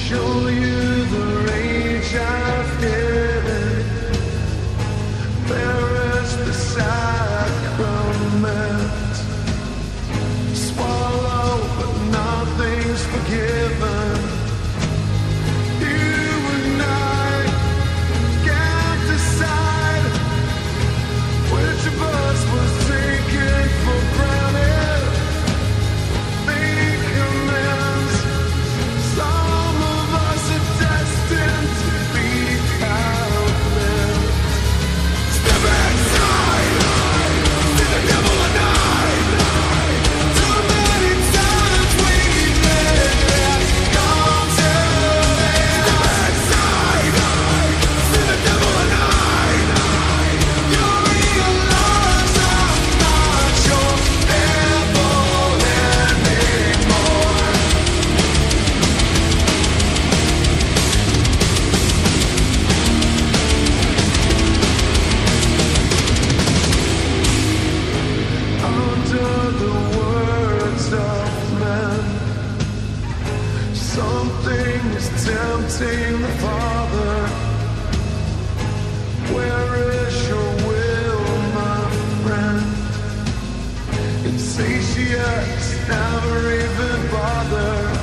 show you the rage I've hidden. There is the sacrament. Swallow, but nothing's forgiven. You and I can't decide which of us was taken for granted. Make amends. Some of us are destined to be outlived. Step inside, see the devil at night. Too many times we've let it come to this. Step inside, see the devil at night. You realize I'm not your devil anymore. Under the words of men, something is tempting the Father. Where is your will, my friend? Insatiate, never even bother.